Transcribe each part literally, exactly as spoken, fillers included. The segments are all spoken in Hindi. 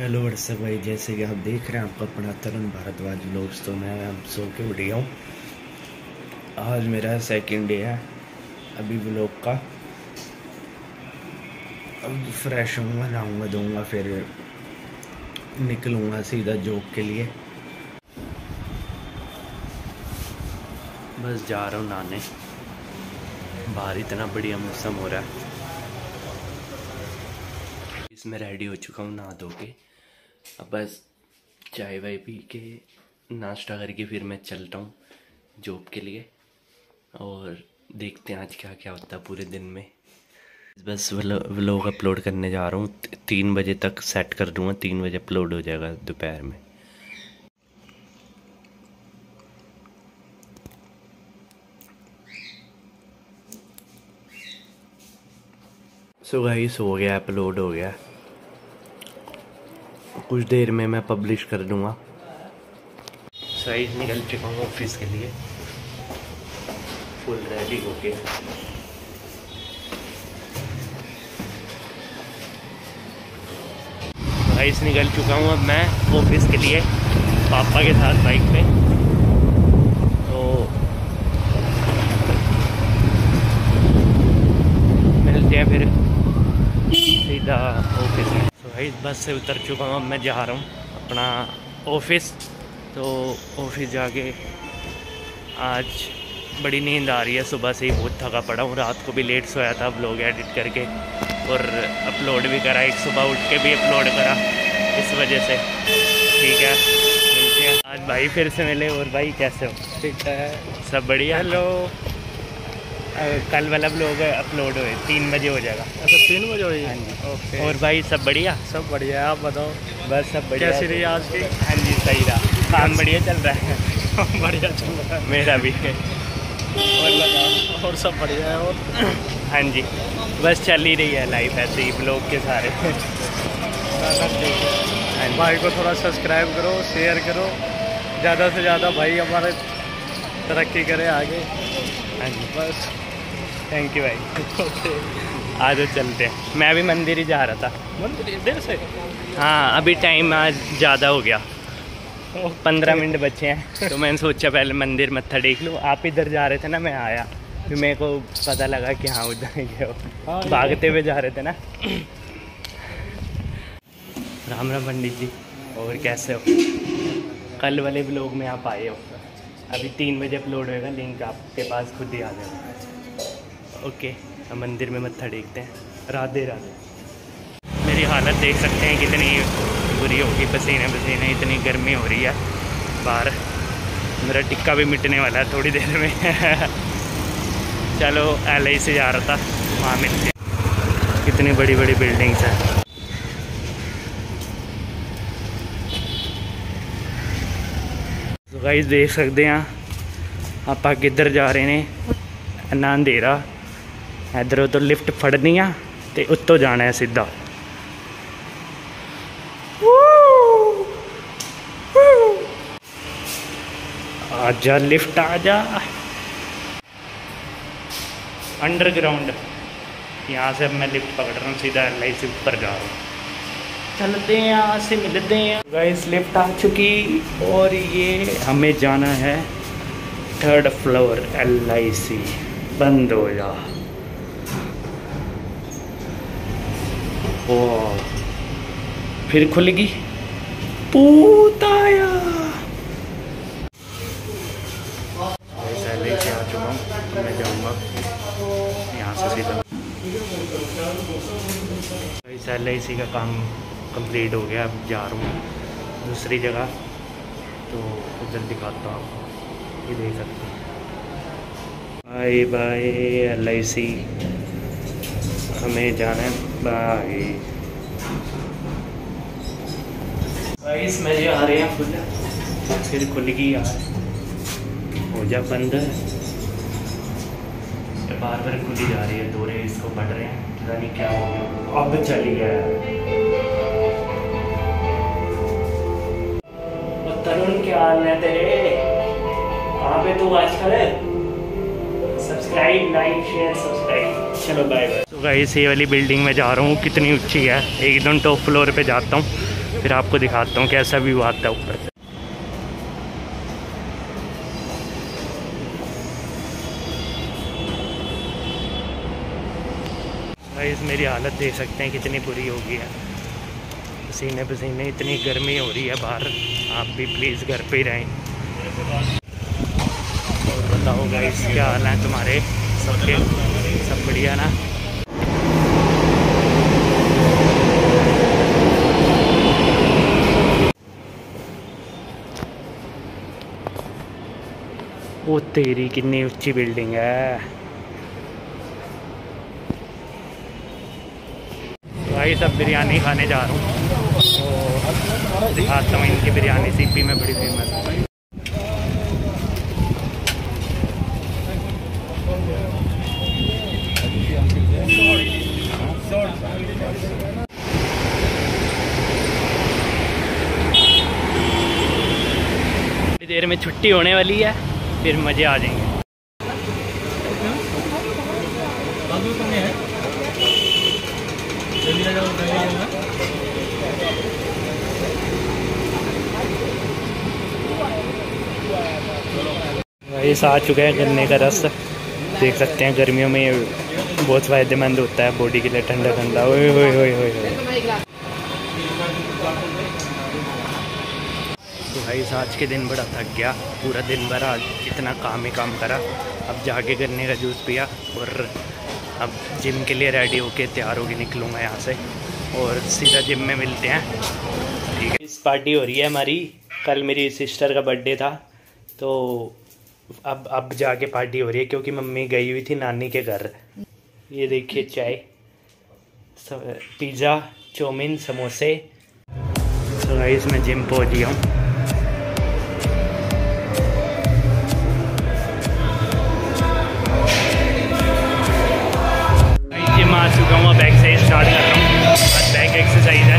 हेलो व्हाट्सएप भाई, जैसे कि आप देख रहे हैं आपका अपना तरुण भारद्वाज व्लॉग्स। तो मैं अब सो के उठ गया हूँ। आज मेरा सेकंड डे है अभी व्लॉग का। अब फ्रेश होऊंगा, नहाऊंगा धोऊंगा, फिर निकलूँगा सीधा जॉब के लिए। बस जा रहा हूँ नहाने, बाहर इतना बढ़िया मौसम हो रहा है। इसमें रेडी हो चुका हूँ नहा धो के। अब बस चाय वाय पी के नाश्ता करके फिर मैं चलता हूँ जॉब के लिए, और देखते हैं आज क्या क्या होता है पूरे दिन में। बस व्लॉग अपलोड करने जा रहा हूँ, तीन बजे तक सेट कर दूँगा, तीन बजे अपलोड हो जाएगा दोपहर में। सो गाइस हो गया, अपलोड हो गया, कुछ देर में मैं पब्लिश कर दूंगा। सही निकल चुका हूँ ऑफिस के लिए, फुल रेडी हो गया। गाइस निकल चुका हूँ अब मैं ऑफिस के लिए पापा के साथ बाइक पे। तो मिलते हैं फिर सीधा ऑफिस में। तो भाई बस से उतर चुका हूँ, अब मैं जा रहा हूँ अपना ऑफिस। तो ऑफिस जाके आज बड़ी नींद आ रही है, सुबह से ही बहुत थका पड़ा हूँ। रात को भी लेट सोया था व्लॉग एडिट करके, और अपलोड भी करा, एक सुबह उठ के भी अपलोड करा, इस वजह से। ठीक है, मिलते हैं आज भाई फिर से मिले। और भाई कैसे हो? ठीक है, सब बढ़िया। हेलो। कल वाला व्लॉग अपलोड हुए तीन बजे हो जाएगा। अच्छा तीन बजे हुई? हाँ जी। ओके। और भाई सब बढ़िया? सब बढ़िया है, आप बताओ। बस सब बढ़िया। कैसी रही आज की? हाँ जी सही रहा, काम बढ़िया चल रहा है। बढ़िया चल रहा है, मेरा भी। और बताओ। और सब बढ़िया है। और हाँ जी बस चल ही रही है लाइफ ऐसे ही, ब्लॉग के सारे। भाई को थोड़ा सब्सक्राइब करो, शेयर करो, ज़्यादा से ज़्यादा भाई हमारे तरक्की करे आगे। हाँ जी बस थैंक यू भाई। आज चलते हैं, मैं भी मंदिर ही जा रहा था। मंदिर देर से? हाँ अभी टाइम आज ज़्यादा हो गया, पंद्रह मिनट बचे हैं। तो मैंने सोचा पहले मंदिर मत्था टेक लूँ। आप इधर जा रहे थे ना, मैं आया, फिर मेरे को पता लगा कि हाँ उधर गए हो, भागते हुए जा रहे थे ना। राम राम पंडित जी, और कैसे हो? कल वाले ब्लॉग में आप आए हो, अभी तीन बजे अपलोड होएगा, लिंक आपके पास खुद ही आ जाएगा। ओके, अब मंदिर में मत्था टेकते हैं। राधे राधे। मेरी हालत देख सकते हैं कितनी बुरी होगी, पसीने पसीने, इतनी गर्मी हो रही है बाहर। मेरा टिक्का भी मिटने वाला है थोड़ी देर में। चलो एल आई से जा रहा था, वहाँ मिलते हैं। कितनी बड़ी बड़ी बिल्डिंग्स हैं। तो गाइस देख सकते हैं आप किधर जा रहे हैं ना, अंधेरा इधरों तो लिफ्ट फड़नी है तो उत्तों जाना है सीधा। आजा लिफ्ट आजा, अंडरग्राउंड। यहाँ से अब मैं लिफ्ट पकड़ रहा हूँ, सीधा एल आई सी ऊपर जा रहा हूँ। चलते हैं, यहाँ से मिलते हैं। गाइस लिफ्ट आ चुकी, और ये हमें जाना है third floor L I C. बंद हो जा। ओ फिर खुल गई, पूताया। एल आई सी आ चुका हूँ, मैं जाऊँगा यहाँ से सीधा। इस एल आई सी का काम कंप्लीट हो गया, अब जा रहा हूँ दूसरी जगह। तो उधर दिखाता हूँ आपको, ये देख सकते हैं। Bye bye L I C, हमें जाना है बाय। गाइस मैं ये आ रहे हैं खुद, फिर खुल गई यार, हो जा बंद। बार बार खुली जा रही है, दौरे इसको पढ़ रहे हैं, पता नहीं क्या हो गया। अब चली गया तरुण, क्या हाल है तेरे? कहाँ पे तू आजकल है? Subscribe, like, share, subscribe. चलो बाय बाय। तो गाइस ये वाली बिल्डिंग में जा रहा हूँ, कितनी ऊंची है, एकदम टॉप फ्लोर पे जाता हूँ। फिर आपको दिखाता हूँ कैसा व्यू आता है ऊपर से। गाइस मेरी हालत देख सकते हैं कितनी बुरी हो गई है, पसीने पसीने, इतनी गर्मी हो रही है बाहर। आप भी प्लीज़ घर पे ही रहें। और बताओ गाइस क्या हाल है तुम्हारे सबके, सब बढ़िया ना? वो तेरी कितनी ऊंची बिल्डिंग है भाई। सब बिरयानी खाने जा रहा हूँ तो दिखाता हूँ इनकी बिरयानी सीपी में बड़ी फेमस है। थोड़ी देर में छुट्टी होने वाली है, फिर मज़े आ जाएंगे। इस आ चुका है गन्ने का रस, देख सकते हैं गर्मियों में ये बहुत फ़ायदेमंद होता है बॉडी के लिए, ठंडा ठंडा। ओए ओए ओए ओए। तो भाई आज के दिन बड़ा थक गया, पूरा दिन भर आज इतना काम ही काम करा। अब जाके गन्ने का जूस पिया और अब जिम के लिए रेडी होके तैयार होके निकलूँगा यहाँ से और सीधा जिम में मिलते हैं, ठीक है? इस पार्टी हो रही है हमारी, कल मेरी सिस्टर का बर्थडे था तो अब अब जाके पार्टी हो रही है क्योंकि मम्मी गई हुई थी नानी के घर। ये देखिए चाय, पिज़्ज़ा, चाउमीन, समोसे। तो गाइस मैं जिम पहुँच गया हूँ। जिम आ चुका हूँ, अब एक्सरसाइज स्टार्ट कर रहा हूँ। आज बैक एक्सरसाइज है।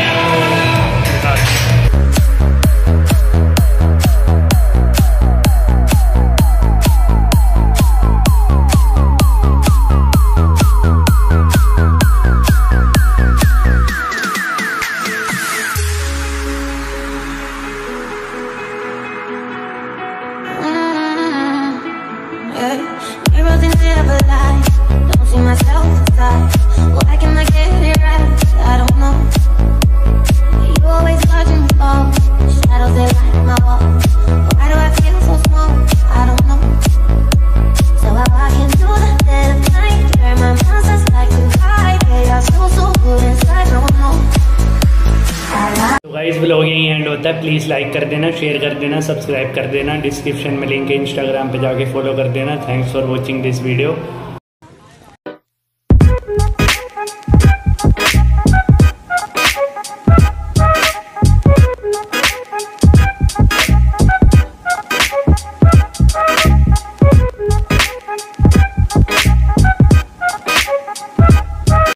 गाइस व्लॉग यहीं एंड होता है। प्लीज़ लाइक कर देना, शेयर कर देना, सब्सक्राइब कर देना। डिस्क्रिप्शन में लिंक है, इंस्टाग्राम पे जाके फॉलो कर देना। Thanks for watching this video.